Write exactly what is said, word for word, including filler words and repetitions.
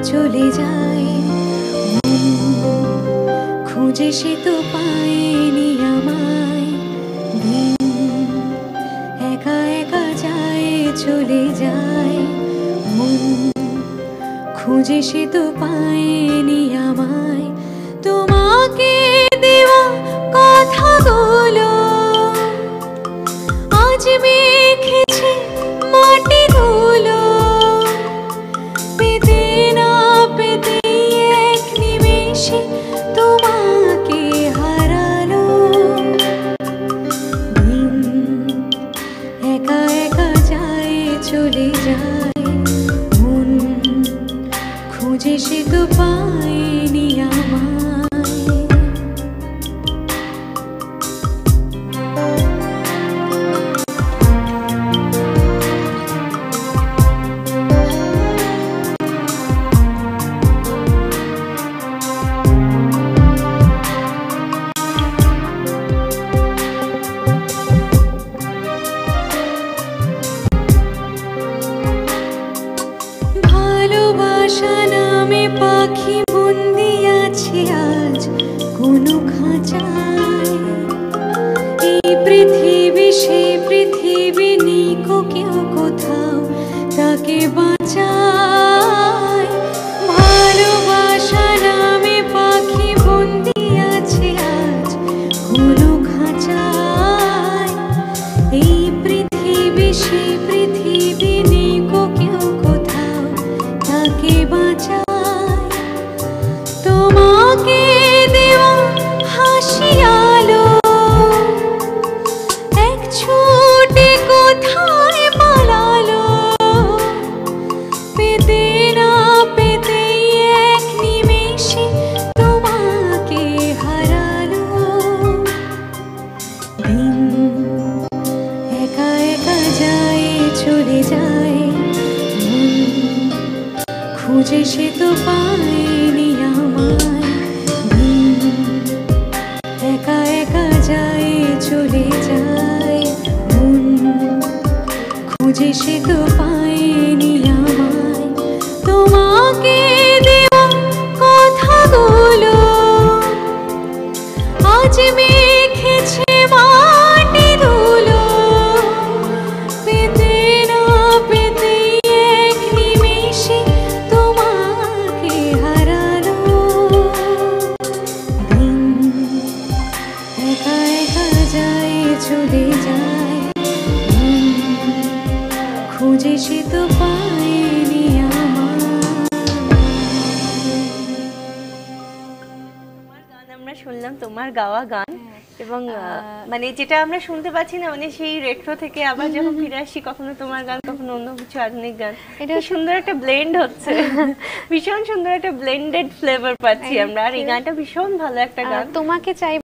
চলে যায়, খুঁজে সে তো পায়নি আমায়। দিন একা একা যায় চলে যায়, মন খুঁজে সে তো পায়নি আমায়। তোমাকে দেওয়া কথাগুলো আজ মেখেছে মাটি ধুলো, পেতে না পেতে এক নিমেষে তোমাকে হারালো। দিন একা একা যায় চলে যায়, মন খুঁজে সে তো পায়নি আমায়। ভালোবাসা নামে পাখি বন্দি আছে আজ কোনো খাঁচায়, এই পৃথিবী সেই পৃথিবী নেই কো কেউ কোথাও তাকে বাঁচায়। ভালোবাসা নামে পাখি বন্দি আছে আজ কোনো খাঁচায়, এই পৃথিবী সেই পৃথিবী নেই কো কেউ কোথাও তাকে বাঁচায়। তোমাকে দেওয়া হাসি আলো এক ছুটে কোথায় পালালো, পেতে না পেতে এক নিমেষে তোমাকে হারালো। দিন একা একা যায় চলে যায়, খুঁজে সে তো পায়নি আমায়। দিন একা একা যায় চলে যায়, মন খুঁজে সে তো পায়নি আমায়। তোমাকে দেওয়া কথাগুলো আজ মেখেছে মাটি ধুলো, পেতে না পেতে এক নিমেষে তোমাকে হারালো। দিন একা একা যায় চলে যায়, খুঁজে সে তো পায়নি আমায়। তোমার গান আমরা শুনলাম, তোমার গাওয়া গান, এবং মানে যেটা আমরা শুনতে পাচ্ছি না, মানে সেই রেট্রো থেকে আবার যখন ফিরে আসি, কখনো তোমার গান কখনো অন্য কিছু আধুনিক গান, এটা সুন্দর একটা ব্লেন্ড হচ্ছে, ভীষণ সুন্দর একটা ব্লেন্ডেড ফ্লেভার পাচ্ছি আমরা। আর এই গানটা ভীষণ ভালো একটা গান। তোমাকে চাই